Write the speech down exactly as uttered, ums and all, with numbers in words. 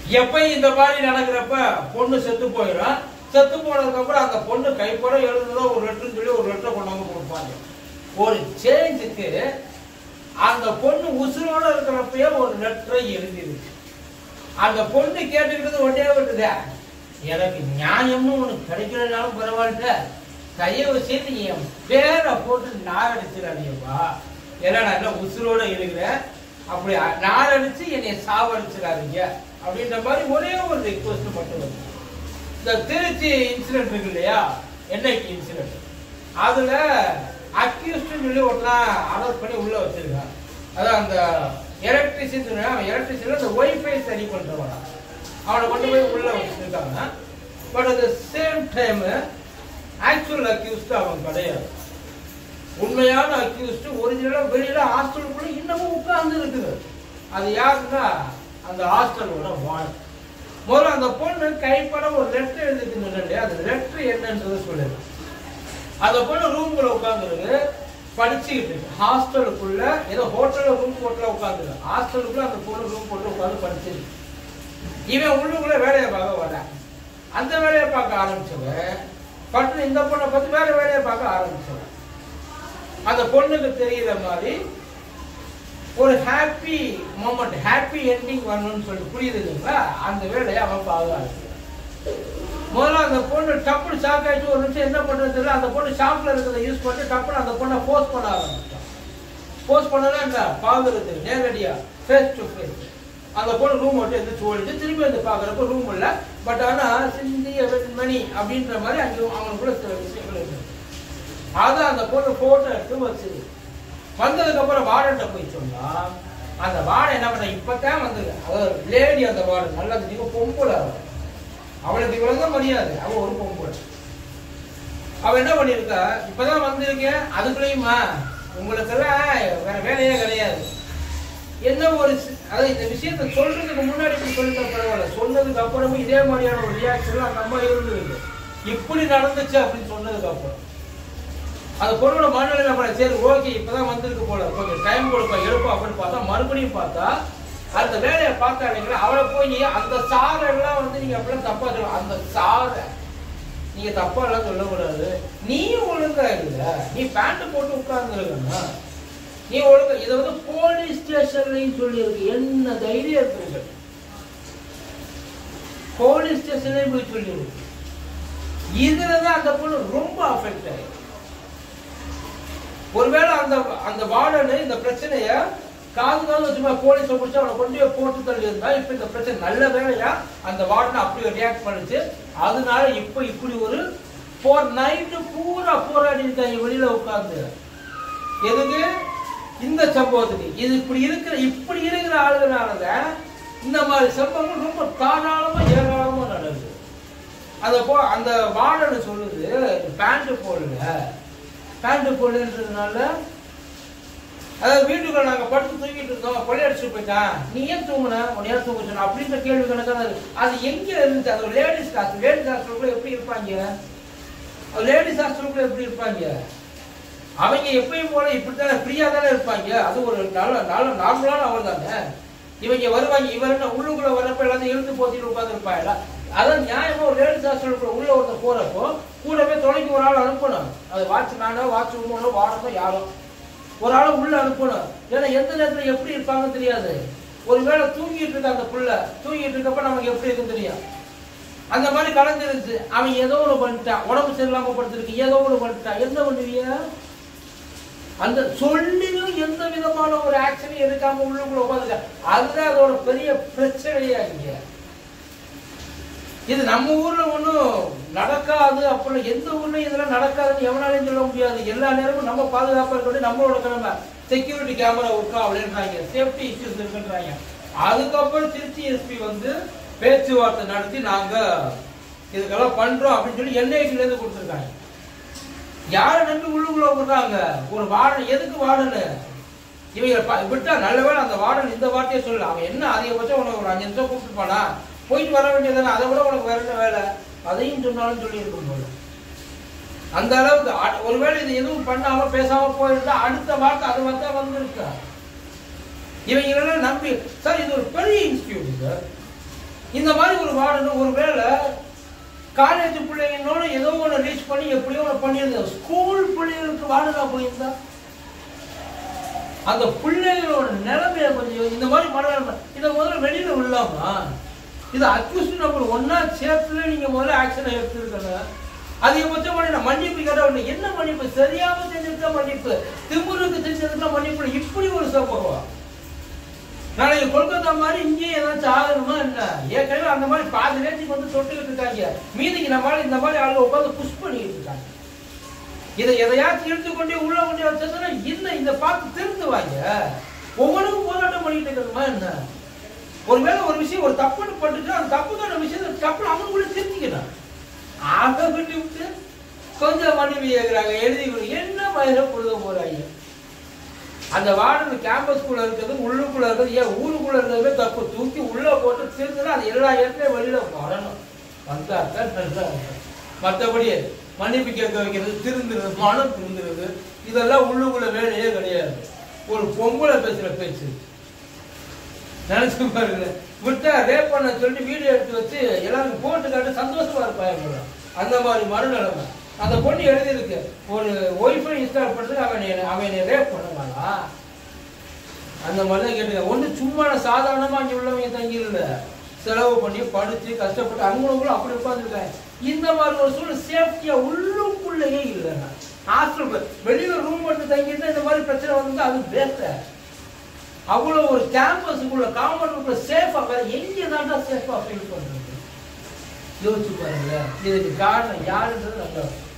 எப்பயும் இந்த மாதிரி நடக்கிறப்ப பொண்ணு செத்து போயிடும். செத்து போனதுக்கு அப்புறம் அந்த பொண்ணு கைப்பட எழுதுறதோ ஒரு லெட்டர்னு சொல்லி ஒரு லெட்டர் கொண்டு வந்து கொடுப்பாங்க. ஒரு சேஞ்சுக்கு அந்த பொண்ணு உசுரோட இருக்கிறப்பயே ஒரு லெட்டரை எழுதிருக்கு. அந்த பொண்ணு கேட்டுக்கிட்டது ஒன்றே விட்டுதே, எனக்கு நியாயம்னு உனக்கு கிடைக்கிறதுனாலும் பரவாயில்ல, தயவு செய்து என் பேரை போட்டு நாரடிச்சிடாதீங்கப்பா, ஏன்னா நான் என்ன உசுரோட இருக்கிறேன், அப்படி நாரடிச்சு என்னை சாவடிச்சிடாதீங்க அப்படின்ற மாதிரி ஒரே ஒரு ரிக்வஸ்ட் மட்டும் வருது. இந்த திருச்சி இன்சிடென்ட் இருக்கு இல்லையா, என்ஐடி இன்சிடென்ட், அதுல அக்யூஸ்ட் சொல்லி ஒருத்தனா அரெஸ்ட் பண்ணி உள்ள வச்சிருக்காங்க. அதான் அந்த எலக்ட்ரிசிட்டி எலக்ட்ரிசிட்டில இந்த ஒய்ஃபை சரி பண்றவனா அவனை கொண்டு போய் உள்ள வச்சிருக்காங்க. But at the same time actual accused அவன் கிடையாது. உண்மையான அக்யூஸ்ட் ஒரிஜினலா வெளியில ஹாஸ்டலுக்குள்ள இன்னமும் உட்கார்ந்து இருக்குது. அது யாருன்னா அந்த ஹாஸ்டலோட வார்டன். முதல்ல அந்த பொண்ணு கைப்பட ஒரு லெட்டர் எழுதிட்டு இல்லையா, அந்த லெட்டர் என்னன்றது சொல்லுது. அந்த பொண்ணு ரூம்குள்ள உட்காந்துருக்கு, படிச்சுக்கிட்டு இருக்கு. ஹாஸ்டலுக்குள்ள ஏதோ ஹோட்டல்ல ரூம் போட்டுல உட்காந்துருக்கு. ஹாஸ்டலுக்குள்ள அந்த பொண்ணு ரூம் போட்டு உட்காந்து படிச்சிருக்கு. இவன் உள்ளுக்குள்ள வேலையை பார்க்க வர, அந்த வேலையை பார்க்க ஆரம்பிச்சவன் பட்டு இந்த பொண்ணை பத்தி வேற வேலையை பார்க்க ஆரம்பிச்சவன். அந்த பொண்ணுக்கு தெரிகிற மாதிரி ஒரு ஹாப்பி மொமெண்ட், ஹாப்பி என்டிங் வரணும்னு சொல்லிட்டு புரியுது இல்லைங்களா, அந்த வேலையை அவன் பார்க்க ஆரம்பிச்சான். முதல்ல அந்த பொண்ணு டப்புனு ஷாக் ஆயிடுச்சு. ஒரு நிமிஷம் என்ன பண்றது தெரியல, அந்த பொண்ணு ஷாப்ல இருக்கிறத யூஸ் பண்ணி டப்புனு அந்த பொண்ணை போஸ்ட் பண்ண ஆரம்பிச்சான். போஸ்ட் பண்ணதான் என்ன பாக்குறது நேரடியா ஃபேஸ் டு ஃபேஸ். அந்த பொண்ணு ரூம் மட்டும் எந்திரிச்சு ஓடிச்சு. திரும்பி வந்து பாக்குறப்ப ரூம் இல்ல, பட் ஆனா சிந்திய மணி அப்படின்ற மாதிரி அங்கே அவங்களுக்குள்ள சில விஷயங்கள் இருக்கு. அதை அந்த பொண்ணு போட்டோ எடுத்து வச்சுது. வந்ததுக்கு அப்புறம் வார்டன்ட்ட போய் சொன்னா அந்த வார்டன் என்ன பண்ண, இப்பதான் வந்தது, அதாவது லேடி அந்த வார்டன் நல்ல நீங்க பொம்புல, அவளுக்கு இவ்வளவுதான் மரியாதை, அவ ஒரு பொம்புல. அவ என்ன பண்ணிருக்கா, இப்பதான் வந்திருக்கேன் அதுக்குள்ளயுமா உங்களுக்கு எல்லாம் வேற வேலையே கிடையாது. என்ன ஒரு அதாவது இந்த விஷயத்த சொல்றதுக்கு முன்னாடி இப்படி சொல்லிட்ட பரவாயில்ல, சொன்னதுக்கு அப்புறமும் இதே மாதிரியான ஒரு ரியாக்ஷன் அந்த அம்மா இருந்திருக்கு. இப்படி நடந்துச்சு அப்படின்னு சொன்னதுக்கு அப்புறம் அந்த பொண்ணோட மனநிலை பண்ண, சரி ஓகே இப்பதான் வந்திருக்கு போல, கொஞ்சம் டைம் கொடுப்பா எடுப்பா அப்படின்னு பார்த்தா மறுபடியும் பார்த்தா அந்த வேலையை பார்த்தா இல்லைங்களா, அவளை போய் அந்த சாரை எல்லாம் வந்து நீங்க அப்படிலாம் தப்பா சொல்ல, அந்த சாரை நீங்க தப்பா எல்லாம் சொல்லக்கூடாது, நீ ஒழுங்கா இல்ல, நீ பேண்ட் போட்டு உட்கார்ந்துருக்கா, நீ ஒழுங்கா, இதை வந்து போலீஸ் ஸ்டேஷன்லையும் சொல்லி இருக்கு. என்ன தைரியம் இருக்கு, போலீஸ் ஸ்டேஷன்லையும் போய் சொல்லி இருக்கு. இதுலதான் அந்த பொண்ணு ரொம்ப அஃபெக்ட் ஆயிருக்கு. ஒருவேளை அந்த அந்த வார்டனு இந்த பிரச்சனைய காது காது வச்சுமா போலீஸை பிடிச்சி அவனை கொண்டு போய் போட்டு தள்ளி இருந்தா இப்ப இந்த பிரச்சனை நல்ல வேலையா அந்த வார்டனை அப்படி ரியாக்ட் பண்ணிச்சு. அதனால இப்ப இப்படி ஒரு போர் நைட்டு பூரா போராடி இருக்காங்க வெளியில உட்கார்ந்து. எதுக்கு? இந்த சம்பவத்துக்கு. இது இப்படி இருக்கிற இப்படி இருக்கிற ஆளுகளாலதான் இந்த மாதிரி சம்பவங்கள் ரொம்ப தாராளமா ஏராளமா நடக்குது. அத போ அந்த வார்டனு சொல்லுது பேண்ட் போடல, பேண்ட் போடுன்றதுனால அதாவது வீட்டுக்குள்ள நாங்க படுத்து தூங்கிட்டு இருந்தோம், கொள்ளையடிச்சு போயிட்டான், நீ ஏன் தூங்குன, உன்னை ஏன் தூங்க சொன்ன அப்படின்ற கேள்வி கணக்கான அது எங்க இருந்துச்சு. அது லேடிஸ் ஹாஸ்டல், லேடிஸ் ஹாஸ்டலுக்குள்ள எப்படி இருப்பாங்க, லேடிஸ் ஹாஸ்டலுக்குள்ள எப்படி இருப்பாங்க, அவங்க எப்பயும் போல இப்படித்தானே ஃப்ரீயா தானே இருப்பாங்க. அது ஒரு நல்ல நல்ல நார்மலான அவர் தானே. இவங்க வருவாங்க, இவர் என்ன உள்ளுக்குள்ள வரப்ப எல்லாத்தையும் இழுத்து போத்திட்டு உட்கார்ந்து இருப்பாங்க. அதான் நியாயமா ஒரு லேடிஸ் ஹாஸ்டலுக்குள்ள உள்ள ஒருத்தர் போறப்போ கூடவே துணைக்கு ஒரு ஆள் அனுப்பணும். அது வாட்ச் மேனோ வாட்ச் உமனோ வாடனோ யாரோ ஒரு ஆளை உள்ள அனுப்பணும். ஏன்னா எந்த நேரத்துல எப்படி இருப்பாங்கன்னு தெரியாது. ஒருவேளை தூங்கிட்டு இருக்க அந்த புள்ள தூங்கிட்டு இருக்கப்ப நமக்கு எப்படி இருக்குன்னு தெரியும். அந்த மாதிரி கலந்துருச்சு. அவன் ஏதோ ஒண்ணு பண்ணிட்டான், உடம்பு சரியில்லாம படுத்திருக்கு, ஏதோ ஒண்ணு பண்ணிட்டான், என்ன பண்ணுவிய? அந்த சொல்லியும் எந்த விதமான ஒரு ஆக்ஷனையும் எடுக்காம உள்ளுக்குள்ள உட்காந்துக்க. அதுதான் அதோட பெரிய பிரச்சனையா இங்க. இது நம்ம ஊர்ல ஒண்ணும் நடக்காது, அப்புறம் எந்த ஊர்லயும் இதெல்லாம் நடக்காதுன்னு எவனாலையும் சொல்ல முடியாது. எல்லா நேரமும் நம்ம பாதுகாப்பா இருக்க நம்மளோட கடமை. செக்யூரிட்டி கேமரா இருக்கா அப்படின்றாங்க, சேஃப்டி இஷ்யூஸ் இருக்குன்றாங்க. அதுக்கப்புறம் திருச்சி எஸ்பி வந்து பேச்சுவார்த்தை நடத்தி நாங்க இதுக்கெல்லாம் பண்றோம் அப்படின்னு சொல்லி என்ஐடில இருந்து கொடுத்துருக்காங்க. யாரை நம்பி உள்ளுக்குள்ள விடுறாங்க? ஒரு வார்டன். எதுக்கு வார்டனு? இவங்க விட்டா நல்லவேளை அந்த வார்டன் இந்த வார்த்தையை சொல்லல. அவன் என்ன அதிகபட்சம் உனக்கு ஒரு அஞ்சு நிமிஷம் கூப்பிட்டுப்பானா, போயிட்டு வர வேண்டியதானே, அதை விட உனக்கு வேற என்ன வேலை, அதையும் சொன்னாலும் சொல்லி இருக்கும் போது அந்த அளவுக்கு. ஒருவேளை இது எதுவும் பண்ணாம பேசாம போயிருந்தா அடுத்த வார்த்தை அது வார்த்தை வந்திருக்கா. இவங்க நம்பி சார் இது ஒரு பெரிய இன்ஸ்டிடியூட் சார், இந்த மாதிரி ஒரு வார்டன் ஒரு வேளை காலேஜ் பிள்ளைங்களோட ஏதோ ஒன்று ரீச் பண்ணி எப்படியோ ஒன்று பண்ணியிருந்தா, ஸ்கூல் பிள்ளைகளுக்கு வார்டனா போயிருந்தா அந்த பிள்ளைகளோட நிலைமையை கொஞ்சம் இந்த மாதிரி மனநிலைமை இதை முதல்ல வெளியில விடலாமா? இது அக்யூஸ்ட் நம்பர் ஒன்னா சேர்த்துல நீங்க முதல்ல ஆக்ஷன் எடுத்துருக்கணும். அதிகபட்சம் பண்ணி மன்னிப்பு கேட்ட என்ன மன்னிப்பு? சரியாம செஞ்சதுதான் மன்னிப்பு, திமுருக்கு செஞ்சதுதான் மன்னிப்பு. இப்படி ஒரு சம்பவம் நாளைக்கு கொல்கத்தா மாதிரி இங்கேயும் ஏதாச்சும் ஆகணுமா என்ன? ஏற்கனவே அந்த மாதிரி பாதி ரேஞ்சுக்கு வந்து தொட்டுக்கிட்டு இருக்காங்க, மீதிக்கு நம்மளால இந்த மாதிரி ஆளுங்க உட்காந்து புஷ் பண்ணிக்கிட்டு இருக்காங்க. இதை எதையாச்சும் இழுத்து கொண்டே உள்ள கொண்டே வச்சதுன்னா இல்லை, இதை பார்த்து திருந்துவாங்க. ஒவ்வொன்றுக்கும் போராட்டம் பண்ணிட்டு இருக்கணுமா என்ன? ஒருவேளை ஒரு விஷயம் ஒரு தப்புன்னு பட்டுட்டு அந்த தப்புக்கான விஷயத்த தப்பு அவனுக்குள்ள திருத்திக்கணும். ஆக விட்டு விட்டு கொஞ்சம் மனைவி கேட்கிறாங்க, எழுதி என்ன வயல பொழுத போறாங்க. அந்த வார்டன் கேம்பஸ்குள்ள இருக்கிறது உள்ளுக்குள்ள இருக்கிறது ஏன் ஊருக்குள்ள இருக்கிறதே தப்பு, தூக்கி உள்ள போட்டு திருந்துனா அது எல்லா இடத்துலயும் வெளியில வரணும். வந்தாத்தான் நல்லா இருக்கும். மற்றபடி மன்னிப்பு கேட்க வைக்கிறது, திருந்துறது, மனம் திருந்துறது இதெல்லாம் உள்ளுக்குள்ள வேலையே கிடையாது. ஒரு பொம்பளை பேசுற பேச்சு நினைச்சு பாருங்க. விட்டா ரேப் பண்ண சொல்லிட்டு வீடியோ எடுத்து வச்சு எல்லாருக்கும் போட்டு காட்டு சந்தோஷமா இருப்பாங்க. அந்த மாதிரி மறுநிலைமை அந்த பொண்ணு எழுதியிருக்கு. ஒரு ஒய்ஃபை இன்ஸ்டால் பண்றதுக்கு அவன் அவன் ரேப் பண்ணுவாங்களா? அந்த மாதிரிதான் கேட்டுக்க. ஒண்ணு சும்மா சாதாரணமா அங்கே உள்ளவங்க தங்கி இல்லை, செலவு பண்ணி படிச்சு கஷ்டப்பட்டு அவங்களுக்குள்ள அப்படி உட்காந்துருக்காங்க. இந்த மாதிரி ஒரு சூழ்நிலை சேஃப்டியா உள்ளுக்குள்ளேயே இல்லைன்னா ஹாஸ்டல் வெளியில ரூம் எடுத்து தங்கிட்டு இந்த மாதிரி பிரச்சனை வந்து அது பேச அவ்வளவு ஒரு கேம்பஸுக்குள்ள காம்பவுண்டுக்குள்ள சேஃபா எங்கேதான் சேஃபா ஃபீல் பண்றது யோசிச்சு பாருங்க. இதுக்கு காரணம் யாருன்றது நல்லா